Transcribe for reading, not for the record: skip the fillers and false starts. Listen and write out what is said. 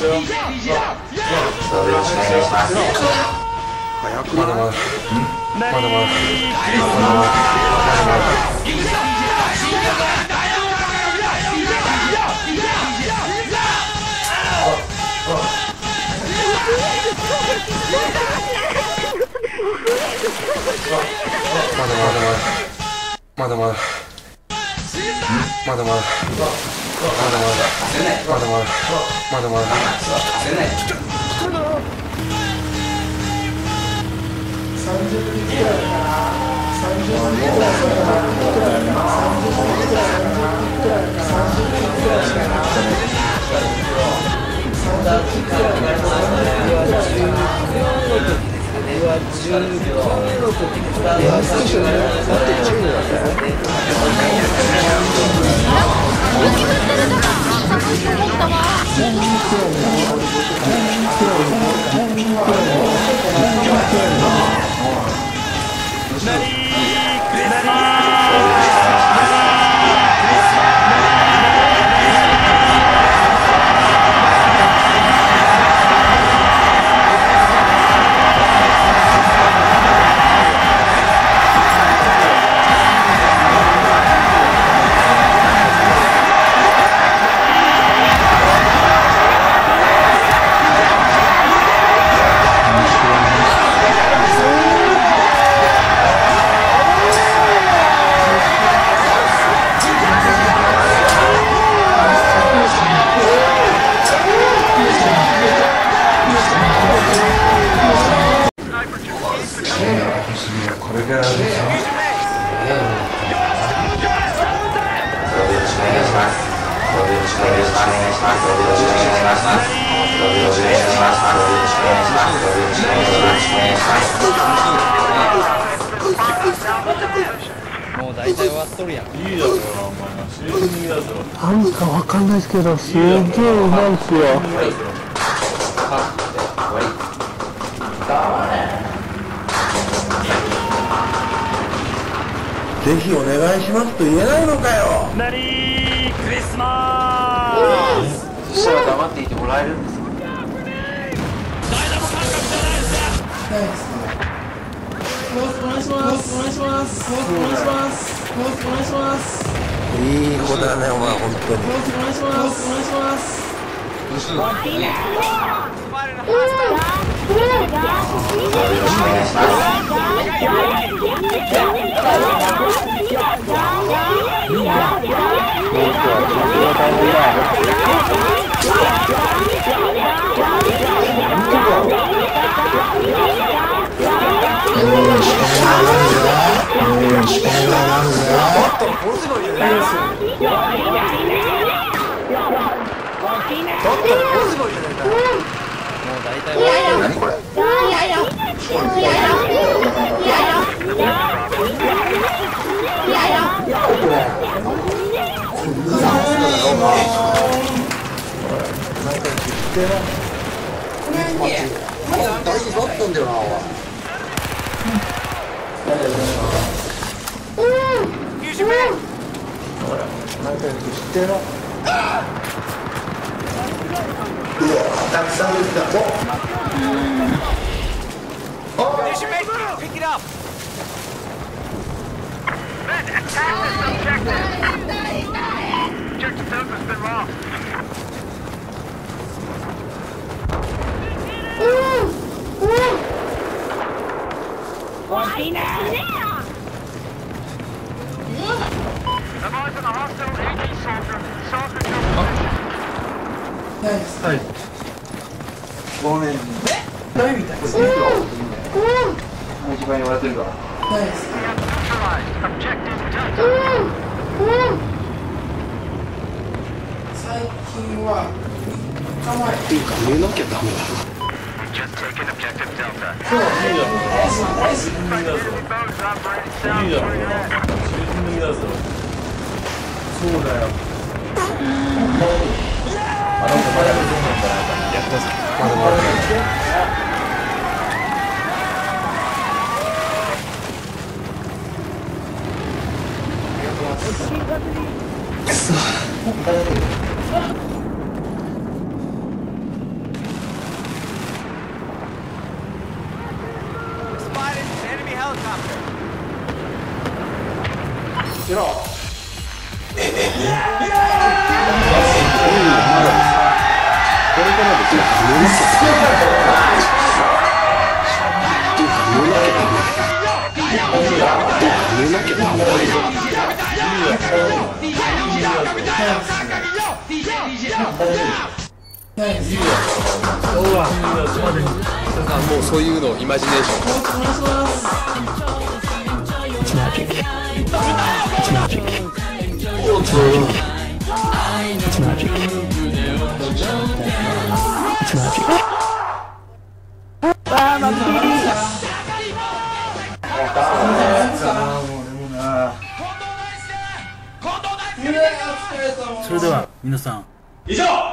もう大体終わっとるやん。いいだろうな、お前な。シーズンだぞ。 なんかわかんないですけど、すげえうまいっすよ。ぜひお願いしますと言えないのかよ。 メリークリスマス。 そしたら黙っていてもらえるんですか。 お願いします。お願いします。お願いします。お願いします。 いい子だね、お前、本当に。 お願いします。お願いします。 何これ。 Pick it up. Men, attack this objective. Objective has been lost. I'm on to the hostile AT soldier. Soldier はい。 ごめん。誰みたいな。一番言われてるから。 neutralized. Objective Delta. 最近は3日前っていうか寝なきゃダメだ。 Just taken objective Delta. そう大好き。 Bones operating いい south だろ。 for your head. シーズンだぞ。そうだよ。 あの子まだ出てんのかな。やってます。まだまだ。 くそ。 もうそういうのイマジネーション。 それでは皆さん、以上